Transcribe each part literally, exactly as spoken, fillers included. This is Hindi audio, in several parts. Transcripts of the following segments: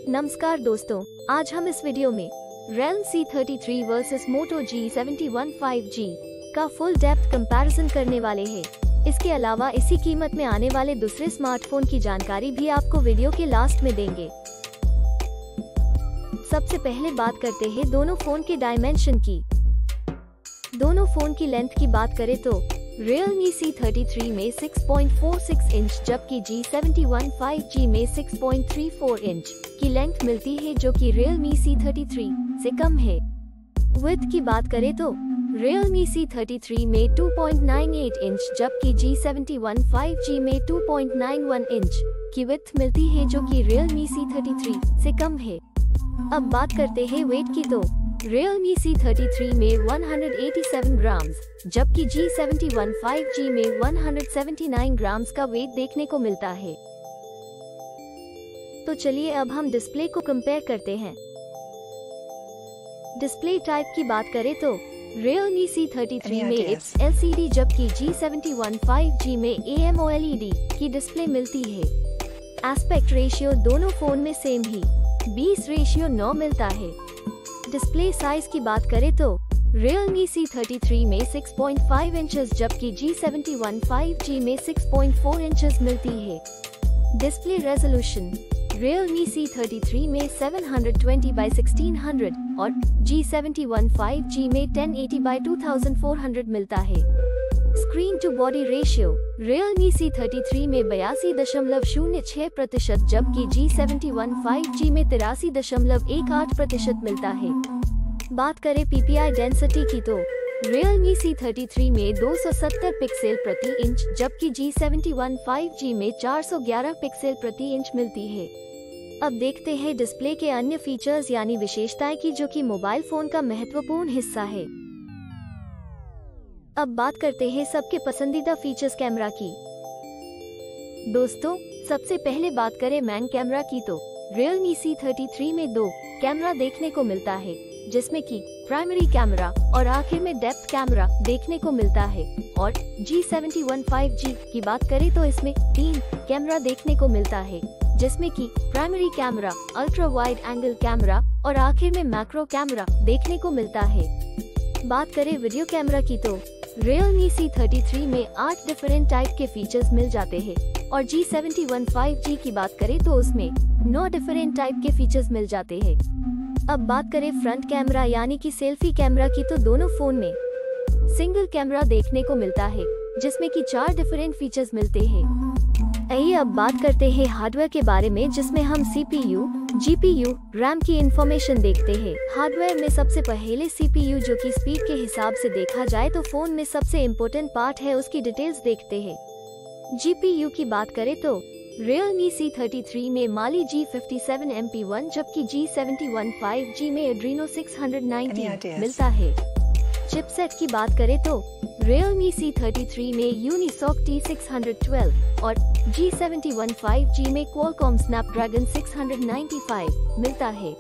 नमस्कार दोस्तों, आज हम इस वीडियो में Realme C thirty three versus Moto G seven one five G का फुल डेप्थ कंपैरिजन करने वाले हैं। इसके अलावा इसी कीमत में आने वाले दूसरे स्मार्टफोन की जानकारी भी आपको वीडियो के लास्ट में देंगे। सबसे पहले बात करते हैं दोनों फोन के डायमेंशन की। दोनों फोन की लेंथ की बात करें तो Realme सी थर्टी थ्री में six point four six inch जबकि G seven one five G में six point three four inch की लेंथ मिलती है, जो कि Realme सी थर्टी थ्री से कम है। विड्थ की बात करें तो Realme सी थर्टी थ्री में two point nine eight inch जबकि G seven one five G में two point nine one inch की विड्थ मिलती है, जो कि Realme सी थर्टी थ्री से कम है। अब बात करते हैं वेट की तो Realme सी थर्टी थ्री में one hundred eighty seven grams जबकि G seven one five G में one hundred seventy nine grams का वेट देखने को मिलता है। तो चलिए अब हम डिस्प्ले को कंपेयर करते हैं। डिस्प्ले टाइप की बात करें तो Realme सी थर्टी थ्री में इट्स एल सी डी जबकि G seven one five G में A M O L E D की डिस्प्ले मिलती है। एस्पेक्ट रेशियो दोनों फोन में सेम ही बीस रेशियो नौ मिलता है। डिस्प्ले साइज की बात करें तो Realme सी थर्टी थ्री में सिक्स पॉइंट फाइव इंचेस जबकि G seven one five G में सिक्स पॉइंट फोर इंचेस मिलती है। Display resolution Realme C thirty three में seven twenty by sixteen hundred और G seven one five G में ten eighty by two thousand four hundred मिलता है। Screen to body ratio Realme C thirty three में बयासी दशमलव शून्य छह प्रतिशत जबकि G seven one five G में तिरासी दशमलव एक आठ प्रतिशत मिलता है। बात करें पी पी आई डेंसिटी की तो Realme सी थर्टी थ्री में दो सौ सत्तर पिक्सल प्रति इंच जबकि G seven one five G में चार सौ ग्यारह पिक्सल प्रति इंच मिलती है। अब देखते हैं डिस्प्ले के अन्य फीचर्स यानी विशेषताएं की, जो कि मोबाइल फोन का महत्वपूर्ण हिस्सा है। अब बात करते हैं सबके पसंदीदा फीचर्स कैमरा की। दोस्तों, सबसे पहले बात करें मैन कैमरा की तो Realme सी थर्टी थ्री में दो कैमरा देखने को मिलता है, जिसमें कि प्राइमरी कैमरा और आखिर में डेप्थ कैमरा देखने को मिलता है। और G seven one five G की बात करें तो इसमें तीन कैमरा देखने को मिलता है, जिसमें कि primary camera, ultra wide angle camera और आखिर में मैक्रो कैमरा देखने को मिलता है। बात करें वीडियो कैमरा की तो Realme सी थर्टी थ्री में आठ डिफरेंट टाइप के फीचर्स मिल जाते हैं और G seven one five G की बात करें तो उसमें नौ डिफरेंट टाइप के फीचर्स मिल जाते हैं। अब बात करें फ्रंट कैमरा यानी कि सेल्फी कैमरा की तो दोनों फोन में सिंगल कैमरा देखने को मिलता है, जिसमें कि चार डिफरेंट फीचर्स मिलते हैं। आइए अब बात करते हैं हार्डवेयर के बारे में, जिसमें हम C P U, G P U, RAM की इंफॉर्मेशन देखते हैं। हार्डवेयर में सबसे पहले सी पी यू, जो कि स्पीड के हिसाब से देखा जाए तो फोन में सबसे इम्पोर्टेंट पार्ट है, उसकी डिटेल्स देखते हैं। जी पी यू की बात करें तो Realme सी थर्टी थ्री में Mali G fifty seven M P one जबकि G seven one five G में Adreno सिक्स नाइंटी मिलता है। चिपसेट की बात करें तो Realme सी थर्टी थ्री में Unisoc टी सिक्स ट्वेल्व और G seven one five G में Qualcomm Snapdragon six ninety five मिलता है।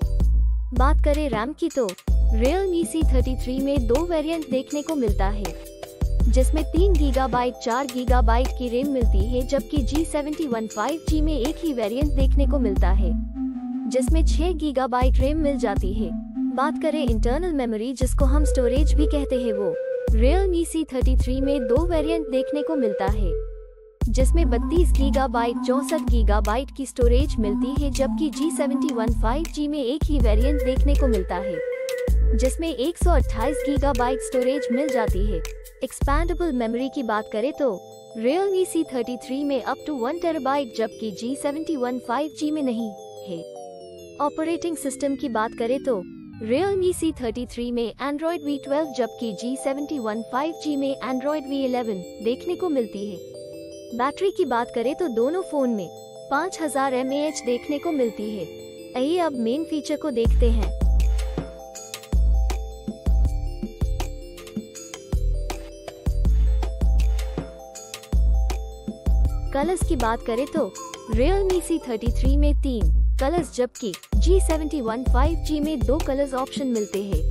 बात करें रैम की तो Realme सी थर्टी थ्री में दो वेरिएंट देखने को मिलता है, जिसमें तीन गीगाबाइट चार गीगाबाइट की रैम मिलती है, जबकि G seven one five G में एक ही वेरिएंट देखने को मिलता है, जिसमें छह गीगाबाइट रैम मिल जाती है। बात करें इंटरनल मेमोरी, जिसको हम स्टोरेज भी कहते हैं, वो Realme सी थर्टी थ्री में दो वेरिएंट देखने को मिलता है, जिसमें बत्तीस गीगाबाइट चौसठ गीगाबाइट की स्टोरेज मिलती है, जबकि G seven one five G में एक ही वेरिएंट देखने को मिलता है, जिसमें एक सौ अट्ठाईस गीगाबाइट स्टोरेज मिल जाती है। एक्सपैंडेबल मेमोरी की बात करें तो Realme सी थर्टी थ्री में अप टू वन टेराबाइट जबकि G seven one five G में नहीं है। ऑपरेटिंग सिस्टम की बात करें तो Realme सी थर्टी थ्री में Android वी ट्वेल्व जबकि G seven one five G में Android वी इलेवन देखने को मिलती है। बैटरी की बात करें तो दोनों फोन में पाँच हज़ार एम ए एच देखने को मिलती है। आइए अब मेन फीचर को देखते हैं। कलर्स की बात करें तो Realme सी थर्टी थ्री में तीन कलर्स जबकि G seven one five G में दो कलर्स ऑप्शन मिलते हैं।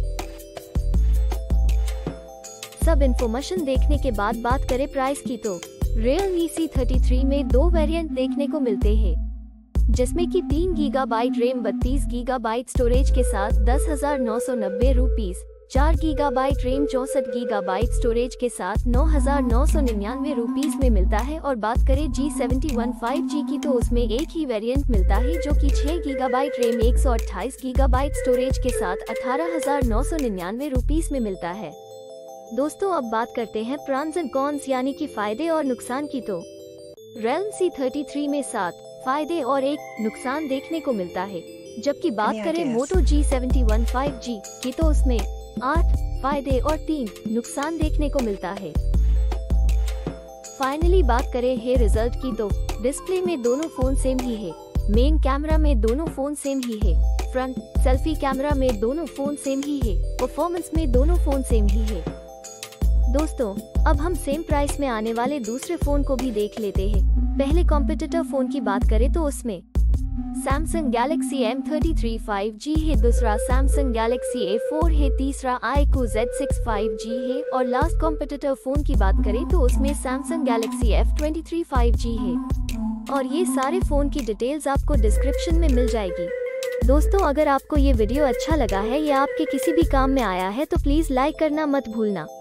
सब इन्फॉर्मेशन देखने के बाद बात करें प्राइस की तो Realme सी थर्टी थ्री में दो वेरिएंट देखने को मिलते हैं, जिसमें कि तीन गीगाबाइट रैम बत्तीस गीगाबाइट स्टोरेज के साथ दस हजार नौ सौ नब्बे रुपीज, चार गीगाबाइट रैम चौसठ गीगाबाइट स्टोरेज के साथ नौ हजार नौ सौ निन्यानवे रुपीज में मिलता है। और बात करें G seventy one five G की तो उसमें एक ही वेरिएंट मिलता है जो कि छह गीगाबाइट रैम एक सौ अट्ठाईस गीगाबाइट स्टोरेज के साथ अठारह हजार नौ सौ निन्यानवे रुपीज में मिलता है। दोस्तों अब बात करते हैं प्रॉन्स एंड कॉन्स यानी कि फायदे और नुकसान की। तो Realme सी थर्टी थ्री में सात फायदे और एक नुकसान देखने को मिलता है, जबकि बात करें Moto G seventy one five G की तो उसमें आठ फायदे और तीन नुकसान देखने को मिलता है। फाइनली बात करें है रिजल्ट की तो डिस्प्ले में दोनों फोन सेम ही है, मेन कैमरा में दोनों फोन सेम ही है, फ्रंट सेल्फी कैमरा में दोनों फोन सेम ही है, परफॉर्मेंस में दोनों फोन सेम ही है। दोस्तों अब हम सेम प्राइस में आने वाले दूसरे फोन को भी देख लेते हैं। पहले कॉम्पिटिटर फोन की बात करें तो उसमें Samsung Galaxy M thirty three five G है, दूसरा सैमसंग गैलेक्सी ए फोर है, तीसरा iQOO Z six five G है और लास्ट कॉम्पिटिटर फोन की बात करें तो उसमें Samsung Galaxy F twenty three five G है। और ये सारे फोन की डिटेल्स आपको डिस्क्रिप्शन में मिल जाएगी। दोस्तों अगर आपको ये वीडियो अच्छा लगा है या आपके किसी भी काम में आया है तो प्लीज लाइक करना मत भूलना।